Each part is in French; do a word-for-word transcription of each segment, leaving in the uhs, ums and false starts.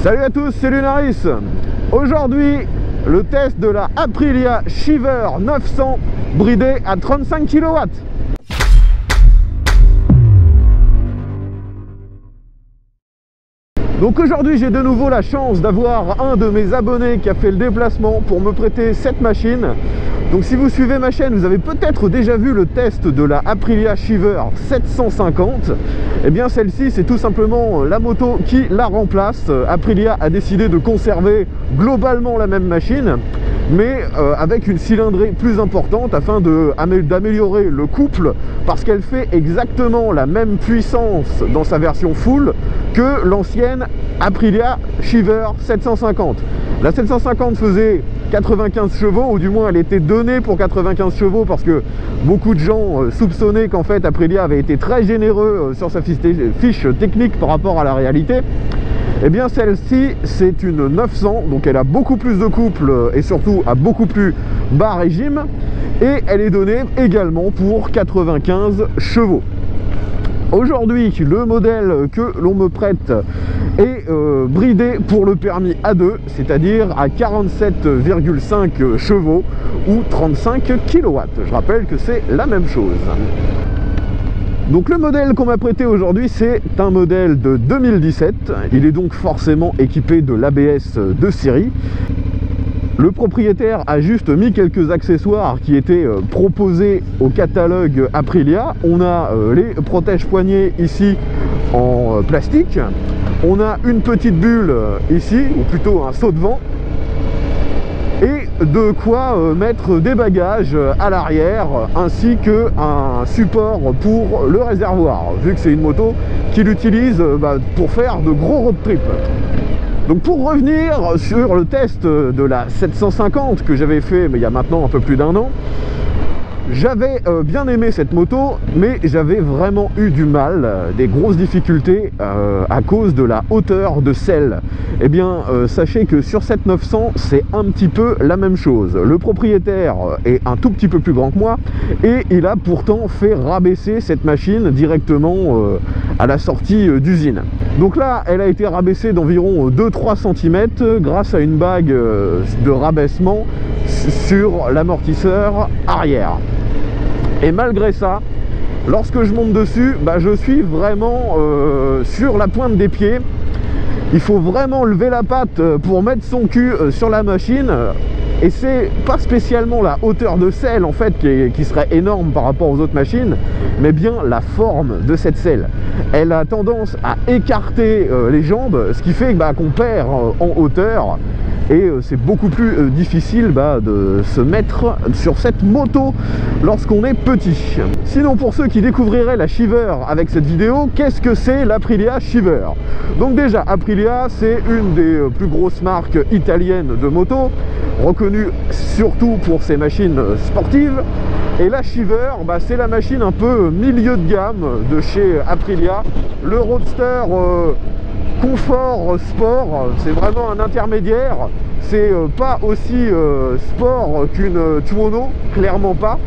Salut à tous, c'est Lunaris. Aujourd'hui, le test de la Aprilia Shiver neuf cents bridée à trente-cinq kilowatts. Donc aujourd'hui, j'ai de nouveau la chance d'avoir un de mes abonnés qui a fait le déplacement pour me prêter cette machine. Donc si vous suivez ma chaîne, vous avez peut-être déjà vu le test de la Aprilia Shiver sept cent cinquante. Et bien celle-ci, c'est tout simplement la moto qui la remplace. Aprilia a décidé de conserver globalement la même machine, mais euh, avec une cylindrée plus importante afin d'améliorer le couple, parce qu'elle fait exactement la même puissance dans sa version full que l'ancienne Aprilia Shiver sept cent cinquante. La sept cent cinquante faisait quatre-vingt-quinze chevaux, ou du moins elle était donnée pour quatre-vingt-quinze chevaux, parce que beaucoup de gens euh, soupçonnaient qu'en fait Aprilia avait été très généreux euh, sur sa fiche, fiche technique par rapport à la réalité. Et bien celle-ci, c'est une neuf cents, donc elle a beaucoup plus de couple et surtout à beaucoup plus bas régime, et elle est donnée également pour quatre-vingt-quinze chevaux. Aujourd'hui, le modèle que l'on me prête est euh, bridé pour le permis A deux, c'est-à-dire à quarante-sept virgule cinq chevaux ou trente-cinq kilowatts. Je rappelle que c'est la même chose. Donc le modèle qu'on m'a prêté aujourd'hui, c'est un modèle de deux mille dix-sept. Il est donc forcément équipé de l'A B S de série. Le propriétaire a juste mis quelques accessoires qui étaient euh, proposés au catalogue Aprilia. On a euh, les protège-poignets ici en euh, plastique. On a une petite bulle euh, ici, ou plutôt un saut de vent. Et de quoi euh, mettre des bagages euh, à l'arrière, ainsi qu'un support pour le réservoir, vu que c'est une moto qu'il utilise euh, bah, pour faire de gros road trips. Donc pour revenir sur le test de la sept cent cinquante que j'avais fait mais il y a maintenant un peu plus d'un an, j'avais euh, bien aimé cette moto, mais j'avais vraiment eu du mal, euh, des grosses difficultés euh, à cause de la hauteur de selle. Eh bien, euh, sachez que sur cette neuf cents, c'est un petit peu la même chose. Le propriétaire est un tout petit peu plus grand que moi, et il a pourtant fait rabaisser cette machine directement euh, à la sortie euh, d'usine. Donc là, elle a été rabaissée d'environ deux à trois centimètres grâce à une bague euh, de rabaissement sur l'amortisseur arrière. Et malgré ça, lorsque je monte dessus, bah, je suis vraiment euh, sur la pointe des pieds. Il faut vraiment lever la patte pour mettre son cul sur la machine. Et c'est pas spécialement la hauteur de selle en fait qui, est, qui serait énorme par rapport aux autres machines, mais bien la forme de cette selle. Elle a tendance à écarter euh, les jambes, ce qui fait bah, qu'on perd euh, en hauteur. Et euh, c'est beaucoup plus euh, difficile bah, de se mettre sur cette moto lorsqu'on est petit. Sinon, pour ceux qui découvriraient la Shiver avec cette vidéo, qu'est-ce que c'est l'Aprilia Shiver? Donc déjà, Aprilia, c'est une des euh, plus grosses marques italiennes de moto, reconnue surtout pour ses machines sportives. Et la Shiver, bah, c'est la machine un peu milieu de gamme de chez Aprilia. Le Roadster euh, confort sport, c'est vraiment un intermédiaire. C'est euh, pas aussi euh, sport qu'une euh, Tuono, clairement pas.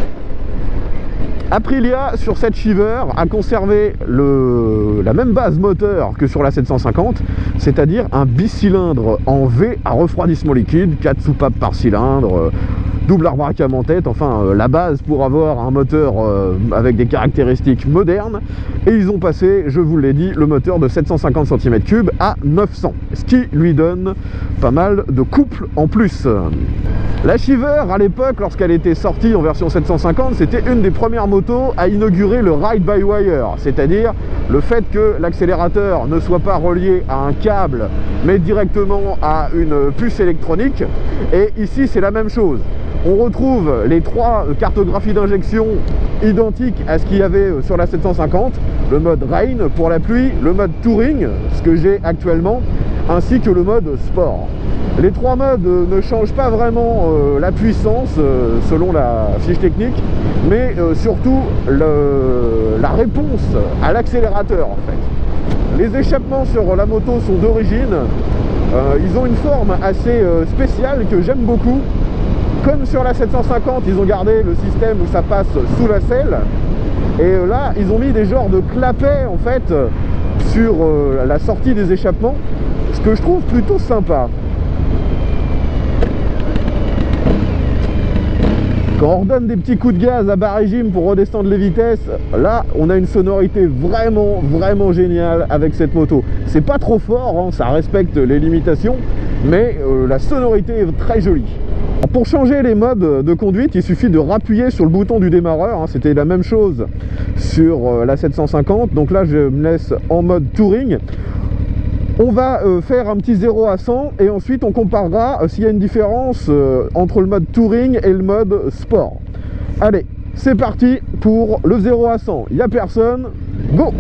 Aprilia, sur cette Shiver, a conservé le, la même base moteur que sur la sept cent cinquante, c'est-à-dire un bicylindre en V à refroidissement liquide, quatre soupapes par cylindre, euh, double arbre en tête, enfin euh, la base pour avoir un moteur euh, avec des caractéristiques modernes. Et ils ont passé, je vous l'ai dit, le moteur de sept cent cinquante centimètres cubes à neuf cents, ce qui lui donne pas mal de couple en plus. La Shiver, à l'époque, lorsqu'elle était sortie en version sept cent cinquante, c'était une des premières motos à inaugurer le ride-by-wire, c'est-à-dire le fait que l'accélérateur ne soit pas relié à un câble, mais directement à une puce électronique. Et ici, c'est la même chose. On retrouve les trois cartographies d'injection identiques à ce qu'il y avait sur la sept cent cinquante, le mode Rain pour la pluie, le mode Touring, ce que j'ai actuellement, ainsi que le mode Sport. Les trois modes ne changent pas vraiment euh, la puissance euh, selon la fiche technique, mais euh, surtout le, la réponse à l'accélérateur en fait. Les échappements sur la moto sont d'origine, euh, ils ont une forme assez euh, spéciale que j'aime beaucoup. Comme sur la sept cent cinquante, ils ont gardé le système où ça passe sous la selle. Et là, ils ont mis des genres de clapets en fait sur euh, la sortie des échappements. ce que je trouve plutôt sympa. Quand on redonne des petits coups de gaz à bas régime pour redescendre les vitesses, là on a une sonorité vraiment vraiment géniale avec cette moto. C'est pas trop fort, hein, ça respecte les limitations, mais euh, la sonorité est très jolie. Pour changer les modes de conduite, il suffit de rappuyer sur le bouton du démarreur, hein, c'était la même chose sur euh, la sept cent cinquante, donc là je me laisse en mode touring. On va euh, faire un petit zéro à cent et ensuite on comparera euh, s'il y a une différence euh, entre le mode touring et le mode sport. Allez, c'est parti pour le zéro à cent. Il n'y a personne, go!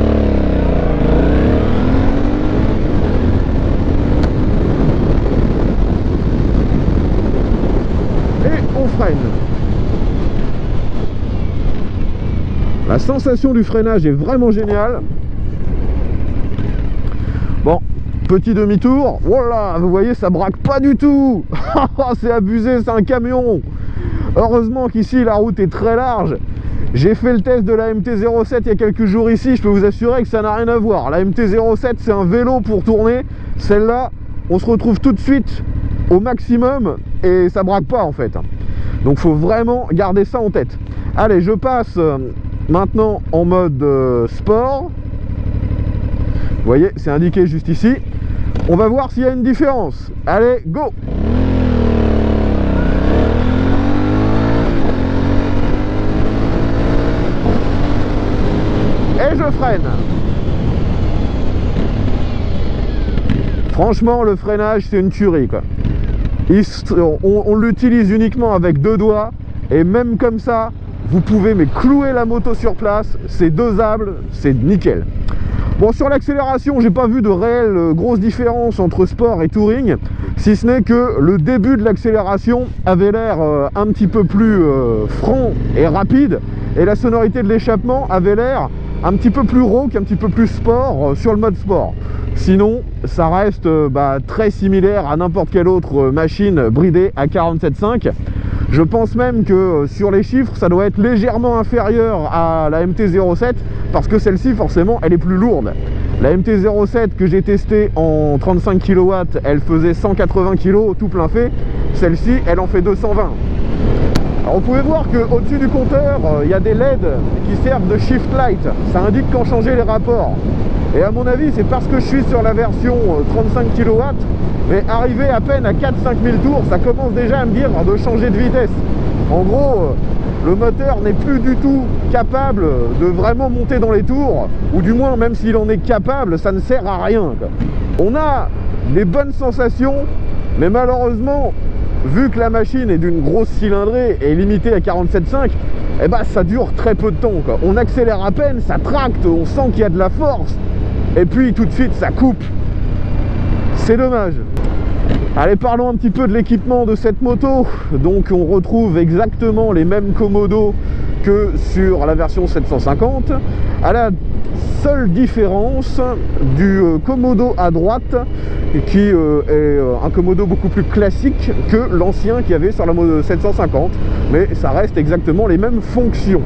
Et on freine. La sensation du freinage est vraiment géniale. Bon, petit demi-tour, voilà, vous voyez, ça braque pas du tout. C'est abusé, c'est un camion. Heureusement qu'ici la route est très large. J'ai fait le test de la M T zéro sept il y a quelques jours ici, je peux vous assurer que ça n'a rien à voir. La M T zéro sept c'est un vélo pour tourner, celle-là on se retrouve tout de suite au maximum et ça braque pas en fait. Donc faut vraiment garder ça en tête. Allez, je passe maintenant en mode sport. Vous voyez, c'est indiqué juste ici. On va voir s'il y a une différence. Allez, go! Et je freine. Franchement, le freinage, c'est une tuerie, quoi. Il, on on l'utilise uniquement avec deux doigts. Et même comme ça, vous pouvez mais clouer la moto sur place. C'est dosable, c'est nickel. Bon, sur l'accélération, j'ai pas vu de réelle euh, grosse différence entre sport et touring, si ce n'est que le début de l'accélération avait l'air euh, un petit peu plus euh, franc et rapide, et la sonorité de l'échappement avait l'air un petit peu plus rauque, un petit peu plus sport euh, sur le mode sport. Sinon, ça reste euh, bah, très similaire à n'importe quelle autre euh, machine bridée à quarante-sept virgule cinq. Je pense même que euh, sur les chiffres, ça doit être légèrement inférieur à la M T zéro sept parce que celle-ci, forcément, elle est plus lourde. La M T zéro sept que j'ai testée en trente-cinq kilowatts, elle faisait cent quatre-vingts kilos tout plein fait. Celle-ci, elle en fait deux cent vingt. Alors, vous pouvez voir qu'au-dessus du compteur, il euh, y a des L E D qui servent de shift light. Ça indique quand changer les rapports. Et à mon avis, c'est parce que je suis sur la version euh, trente-cinq kilowatts. Mais arrivé à peine à quatre à cinq mille tours, ça commence déjà à me dire de changer de vitesse. En gros, le moteur n'est plus du tout capable de vraiment monter dans les tours, ou du moins, même s'il en est capable, ça ne sert à rien, quoi. On a des bonnes sensations, mais malheureusement, vu que la machine est d'une grosse cylindrée et limitée à quarante-sept virgule cinq, eh ben, ça dure très peu de temps, quoi. On accélère à peine, ça tracte, on sent qu'il y a de la force, et puis tout de suite, ça coupe. C'est dommage. Allez, parlons un petit peu de l'équipement de cette moto. Donc on retrouve exactement les mêmes commodos que sur la version sept cent cinquante, à la seule différence du euh, commodo à droite qui euh, est euh, un commodo beaucoup plus classique que l'ancien qu'il y avait sur la sept cent cinquante, mais ça reste exactement les mêmes fonctions.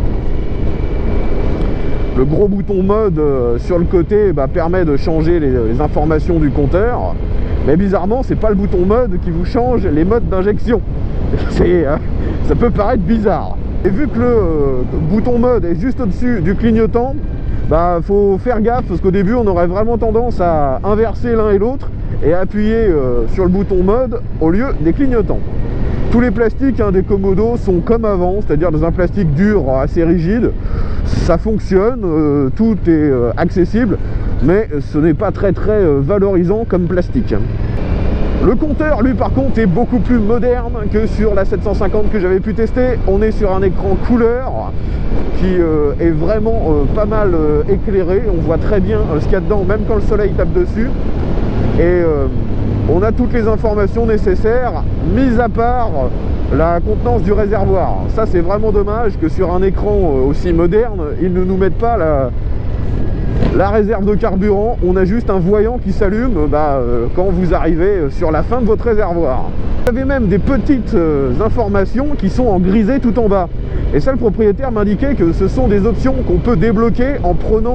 Le gros bouton mode euh, sur le côté bah, permet de changer les, les informations du compteur. Mais bizarrement, c'est pas le bouton mode qui vous change les modes d'injection. Euh, ça peut paraître bizarre. Et vu que le euh, bouton mode est juste au-dessus du clignotant, bah faut faire gaffe parce qu'au début on aurait vraiment tendance à inverser l'un et l'autre et à appuyer euh, sur le bouton mode au lieu des clignotants. Tous les plastiques hein, des commodos sont comme avant, c'est-à-dire dans un plastique dur assez rigide. Ça fonctionne, euh, tout est euh, accessible, mais ce n'est pas très très euh, valorisant comme plastique. Le compteur, lui, par contre, est beaucoup plus moderne que sur la sept cent cinquante que j'avais pu tester. On est sur un écran couleur qui euh, est vraiment euh, pas mal euh, éclairé. On voit très bien euh, ce qu'il y a dedans, même quand le soleil tape dessus. Et euh, on a toutes les informations nécessaires, mis à part la contenance du réservoir. Ça, c'est vraiment dommage que sur un écran aussi moderne, ils ne nous mettent pas la, la réserve de carburant. On a juste un voyant qui s'allume bah, euh, quand vous arrivez sur la fin de votre réservoir. Vous avez même des petites euh, informations qui sont en grisé tout en bas. Et ça, le propriétaire m'indiquait que ce sont des options qu'on peut débloquer en prenant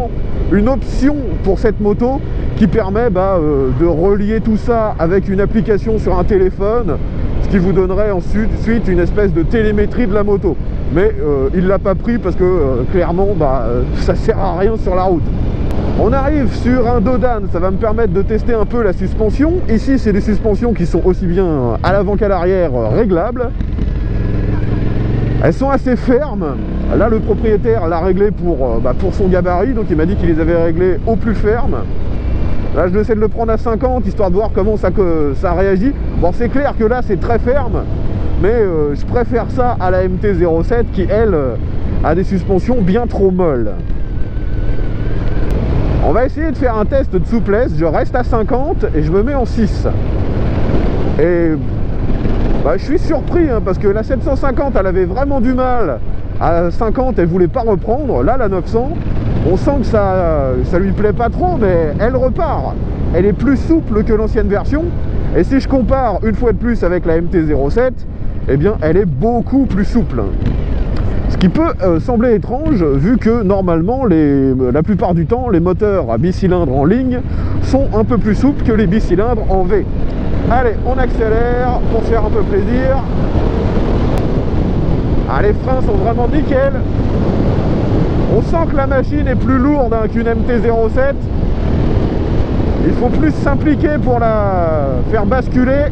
une option pour cette moto qui permet bah, euh, de relier tout ça avec une application sur un téléphone, ce qui vous donnerait ensuite une espèce de télémétrie de la moto. Mais euh, il ne l'a pas pris parce que euh, clairement bah, euh, ça sert à rien sur la route. On arrive sur un Dodan, ça va me permettre de tester un peu la suspension. Ici c'est des suspensions qui sont aussi bien à l'avant qu'à l'arrière réglables. Elles sont assez fermes. Là le propriétaire l'a réglé pour, bah, pour son gabarit, donc il m'a dit qu'il les avait réglées au plus ferme. Là je essaie de le prendre à cinquante histoire de voir comment ça, que, ça réagit. Bon c'est clair que là c'est très ferme, mais euh, je préfère ça à la M T zéro sept qui elle a des suspensions bien trop molles. On va essayer de faire un test de souplesse. Je reste à cinquante et je me mets en six. Et bah, je suis surpris hein, parce que la sept cent cinquante elle avait vraiment du mal. À cinquante elle voulait pas reprendre. Là la neuf cents, on sent que ça, ça lui plaît pas trop, mais elle repart. Elle est plus souple que l'ancienne version. Et si je compare une fois de plus avec la M T zéro sept, eh bien elle est beaucoup plus souple. Ce qui peut euh, sembler étrange vu que normalement les, la plupart du temps les moteurs à bicylindre en ligne sont un peu plus souples que les bicylindres en V. Allez, on accélère pour se faire un peu plaisir. Ah, les freins sont vraiment nickel. On sent que la machine est plus lourde hein, qu'une M T zéro sept. Il faut plus s'impliquer pour la faire basculer.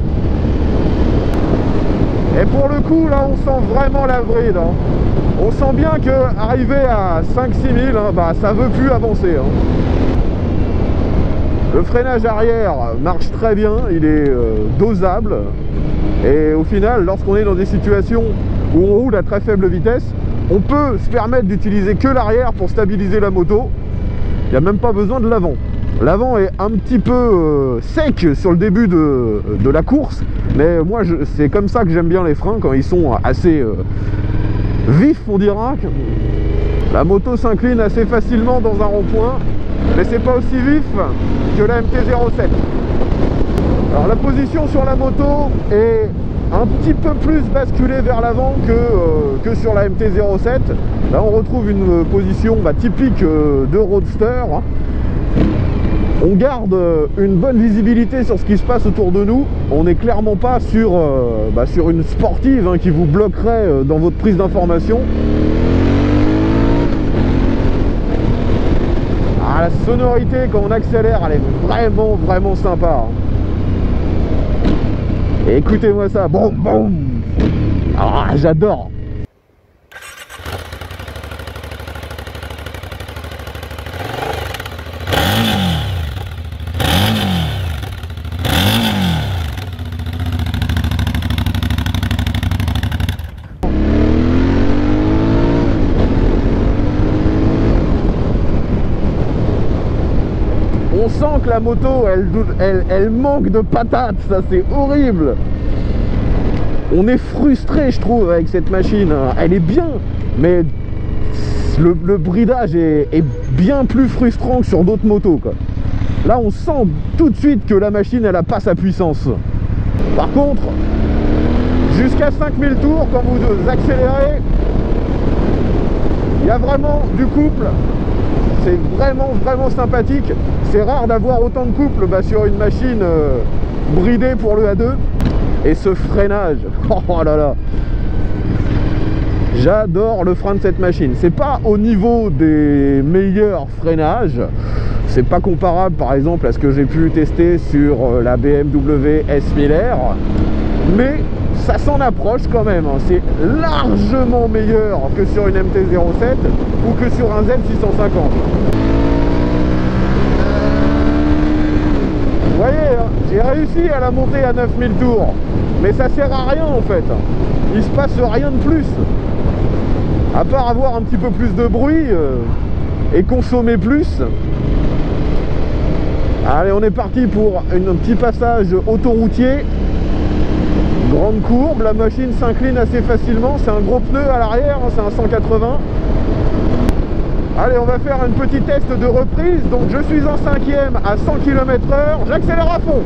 Et pour le coup là on sent vraiment la bride hein. On sent bien que arrivé à cinq six mille hein, bah, ça veut plus avancer hein. Le freinage arrière marche très bien, il est euh, dosable. Et au final lorsqu'on est dans des situations où on roule à très faible vitesse, on peut se permettre d'utiliser que l'arrière pour stabiliser la moto. Il n'y a même pas besoin de l'avant. L'avant est un petit peu euh, sec sur le début de, de la course, mais moi c'est comme ça que j'aime bien les freins, quand ils sont assez euh, vifs on dira. La moto s'incline assez facilement dans un rond-point, mais c'est pas aussi vif que la M T zéro sept. Alors la position sur la moto est un petit peu plus basculée vers l'avant que, euh, que sur la M T zéro sept. Là on retrouve une position bah, typique euh, de roadster. On garde une bonne visibilité sur ce qui se passe autour de nous. On n'est clairement pas sur, euh, bah, sur une sportive hein, qui vous bloquerait euh, dans votre prise d'information. Ah, la sonorité quand on accélère, elle est vraiment vraiment sympa. Et écoutez-moi ça, boum boum. Ah, j'adore. On sent que la moto, elle, elle, elle manque de patates, ça c'est horrible. On est frustré, je trouve, avec cette machine. Elle est bien, mais le, le bridage est, est bien plus frustrant que sur d'autres motos, quoi. Là, on sent tout de suite que la machine, elle n'a pas sa puissance. Par contre, jusqu'à cinq mille tours, quand vous accélérez, il y a vraiment du couple. C'est vraiment vraiment sympathique. C'est rare d'avoir autant de couple bah, sur une machine euh, bridée pour le A deux. Et ce freinage, oh là là, j'adore le frein de cette machine. C'est pas au niveau des meilleurs freinages, c'est pas comparable par exemple à ce que j'ai pu tester sur la B M W S mille R, mais ça s'en approche quand même. C'est largement meilleur que sur une M T zéro sept ou que sur un Z six cent cinquante. Vous voyez, hein, j'ai réussi à la monter à neuf mille tours, mais ça sert à rien en fait. Il se passe rien de plus, à part avoir un petit peu plus de bruit euh, et consommer plus. Allez, on est parti pour un petit passage autoroutier. Grande courbe, la machine s'incline assez facilement, c'est un gros pneu à l'arrière, hein, c'est un cent quatre-vingts. Allez, on va faire un petit test de reprise. Donc je suis en cinquième à cent kilomètres heure, j'accélère à fond.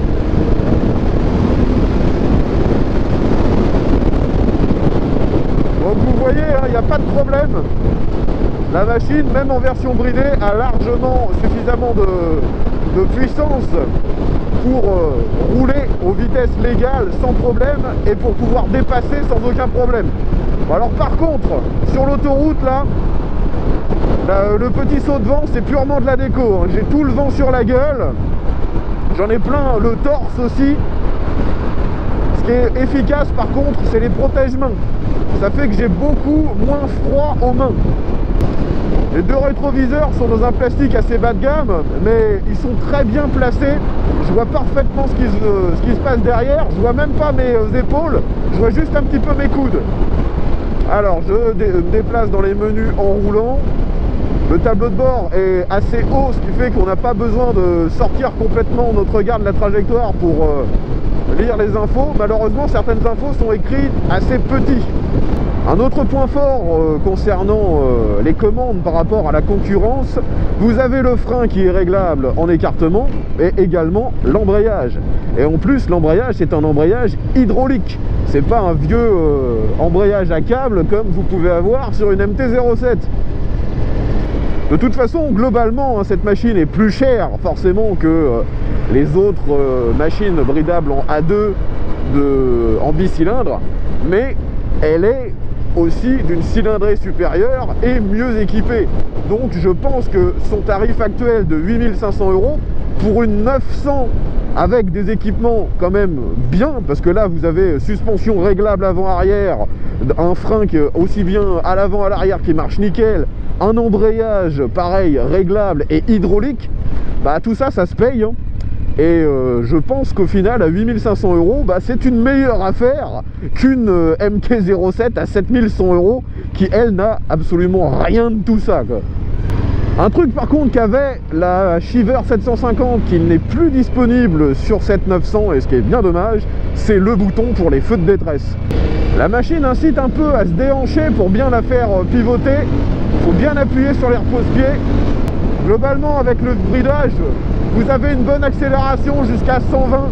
Donc vous voyez, il hein, n'y a pas de problème. La machine, même en version bridée, a largement suffisamment de, de puissance pour euh, rouler aux vitesses légales sans problème et pour pouvoir dépasser sans aucun problème. Alors par contre, sur l'autoroute là, là, le petit saut de vent c'est purement de la déco, hein. J'ai tout le vent sur la gueule, j'en ai plein le torse aussi. Ce qui est efficace par contre, c'est les protège-mains. Ça fait que j'ai beaucoup moins froid aux mains. Les deux rétroviseurs sont dans un plastique assez bas de gamme, mais ils sont très bien placés. Je vois parfaitement ce qui se, ce qui se passe derrière. Je vois même pas mes épaules, je vois juste un petit peu mes coudes. Alors je me déplace dans les menus en roulant. Le tableau de bord est assez haut, ce qui fait qu'on n'a pas besoin de sortir complètement notre regard de la trajectoire pour euh, lire les infos. Malheureusement, certaines infos sont écrites assez petits. Un autre point fort euh, concernant euh, les commandes par rapport à la concurrence, vous avez le frein qui est réglable en écartement et également l'embrayage. Et en plus, l'embrayage, c'est un embrayage hydraulique. C'est pas un vieux euh, embrayage à câble comme vous pouvez avoir sur une M T zéro sept. De toute façon, globalement, hein, cette machine est plus chère forcément que euh, les autres euh, machines bridables en A deux de, en bicylindre, mais elle est aussi d'une cylindrée supérieure et mieux équipée. Donc je pense que son tarif actuel de huit mille cinq cents euros pour une neuf cents avec des équipements quand même bien, parce que là vous avez suspension réglable avant-arrière, un frein qui, aussi bien à l'avant à l'arrière qui marche nickel, un embrayage pareil réglable et hydraulique, bah tout ça ça se paye, hein. Et euh, je pense qu'au final à huit mille cinq cents euros, bah, c'est une meilleure affaire qu'une euh, M T zéro sept à sept mille cent euros qui elle n'a absolument rien de tout ça, quoi. Un truc par contre qu'avait la Shiver sept cent cinquante qui n'est plus disponible sur cette neuf cents, et ce qui est bien dommage, c'est le bouton pour les feux de détresse. La machine incite un peu à se déhancher pour bien la faire pivoter. Il faut bien appuyer sur les repose-pieds. Globalement avec le bridage, vous avez une bonne accélération jusqu'à cent vingt.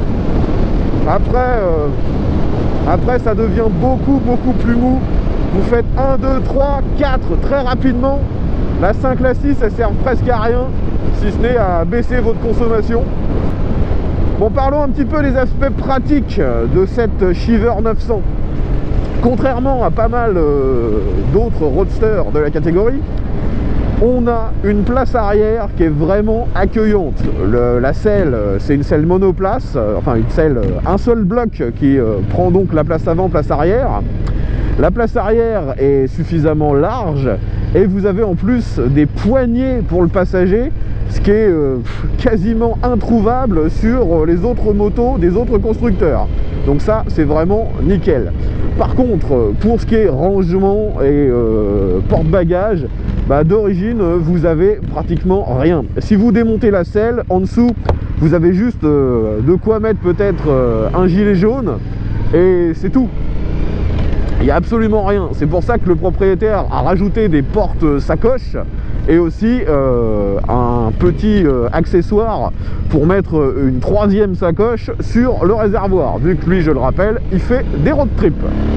Après, euh, après ça devient beaucoup beaucoup plus mou. Vous faites un, deux, trois, quatre très rapidement. La cinq, la six, elle sert presque à rien, si ce n'est à baisser votre consommation. Bon, parlons un petit peu des aspects pratiques de cette Shiver neuf cents. Contrairement à pas mal euh, d'autres roadsters de la catégorie, on a une place arrière qui est vraiment accueillante. Le, la selle, c'est une selle monoplace, euh, enfin une selle, un seul bloc qui euh, prend donc la place avant, place arrière. La place arrière est suffisamment large et vous avez en plus des poignées pour le passager, ce qui est euh, quasiment introuvable sur les autres motos des autres constructeurs. Donc ça, c'est vraiment nickel. Par contre, pour ce qui est rangement et euh, porte-bagages, bah, d'origine, vous avez pratiquement rien. Si vous démontez la selle, en dessous, vous avez juste euh, de quoi mettre peut-être euh, un gilet jaune et c'est tout. Il n'y a absolument rien. C'est pour ça que le propriétaire a rajouté des portes sacoches et aussi euh, un petit euh, accessoire pour mettre une troisième sacoche sur le réservoir, vu que lui, je le rappelle, il fait des road trips.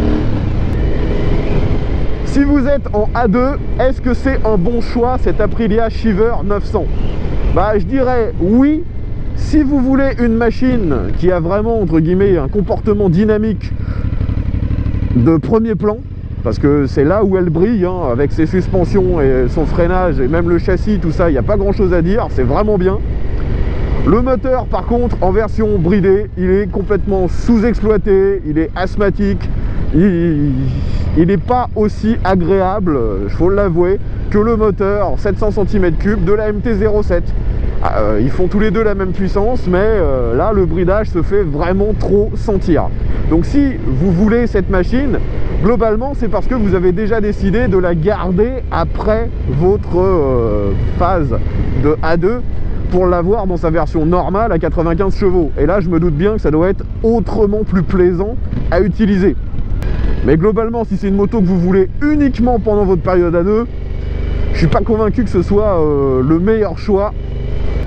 Si vous êtes en A deux, est-ce que c'est un bon choix cette Aprilia Shiver neuf cents? Bah, je dirais oui, si vous voulez une machine qui a vraiment, entre guillemets, un comportement dynamique de premier plan, parce que c'est là où elle brille, hein, avec ses suspensions et son freinage et même le châssis, tout ça, il n'y a pas grand chose à dire, c'est vraiment bien. Le moteur par contre en version bridée, il est complètement sous-exploité, il est asthmatique, il n'est pas aussi agréable, il faut l'avouer, que le moteur sept cents centimètres cubes de la M T zéro sept. Euh, ils font tous les deux la même puissance, mais euh, là le bridage se fait vraiment trop sentir. Donc si vous voulez cette machine, globalement c'est parce que vous avez déjà décidé de la garder après votre euh, phase de A deux pour l'avoir dans sa version normale à quatre-vingt-quinze chevaux. Et là je me doute bien que ça doit être autrement plus plaisant à utiliser. Mais globalement, si c'est une moto que vous voulez uniquement pendant votre période A deux, je suis pas convaincu que ce soit euh, le meilleur choix.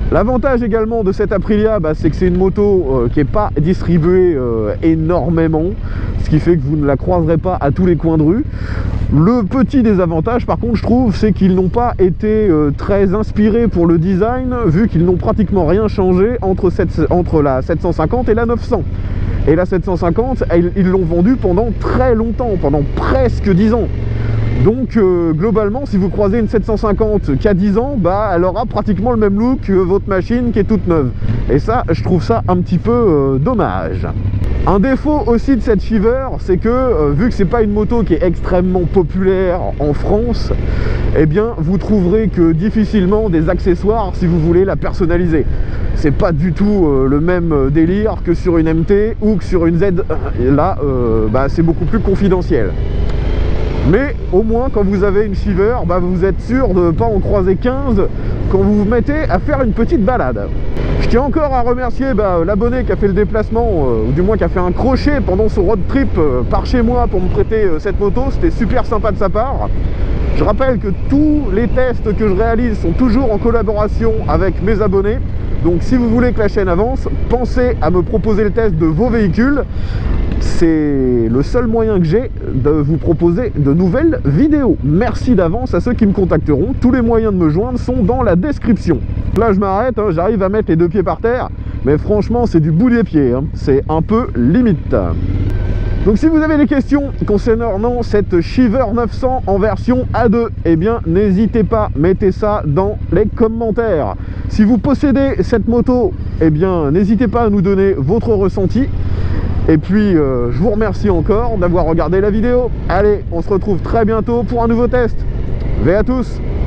L'avantage également de cette Aprilia, bah, c'est que c'est une moto euh, qui n'est pas distribuée euh, énormément, ce qui fait que vous ne la croiserez pas à tous les coins de rue. Le petit désavantage par contre je trouve, c'est qu'ils n'ont pas été euh, très inspirés pour le design, vu qu'ils n'ont pratiquement rien changé entre, cette, entre la sept cent cinquante et la neuf cents. Et la sept cent cinquante, ils l'ont vendue pendant très longtemps, pendant presque dix ans. Donc euh, globalement, si vous croisez une sept cent cinquante qui a dix ans, bah, elle aura pratiquement le même look que votre machine qui est toute neuve. Et ça, je trouve ça un petit peu euh, dommage. Un défaut aussi de cette Shiver, c'est que euh, vu que c'est pas une moto qui est extrêmement populaire en France, eh bien vous trouverez que difficilement des accessoires si vous voulez la personnaliser. C'est pas du tout euh, le même délire que sur une M T ou que sur une Z. Et là, euh, bah, c'est beaucoup plus confidentiel. Mais au moins quand vous avez une Shiver, bah, vous êtes sûr de ne pas en croiser quinze quand vous vous mettez à faire une petite balade. Je tiens encore à remercier bah, l'abonné qui a fait le déplacement, euh, ou du moins qui a fait un crochet pendant son road trip euh, par chez moi pour me prêter euh, cette moto. C'était super sympa de sa part. Je rappelle que tous les tests que je réalise sont toujours en collaboration avec mes abonnés. Donc si vous voulez que la chaîne avance, pensez à me proposer le test de vos véhicules. C'est le seul moyen que j'ai de vous proposer de nouvelles vidéos. Merci d'avance à ceux qui me contacteront. Tous les moyens de me joindre sont dans la description. Là je m'arrête, hein, j'arrive à mettre les deux pieds par terre, mais franchement c'est du bout des pieds, hein. C'est un peu limite. Donc si vous avez des questions concernant cette Shiver neuf cents en version A deux, eh bien n'hésitez pas, mettez ça dans les commentaires. Si vous possédez cette moto, eh bien n'hésitez pas à nous donner votre ressenti. Et puis euh, je vous remercie encore d'avoir regardé la vidéo. Allez, on se retrouve très bientôt pour un nouveau test. V à tous.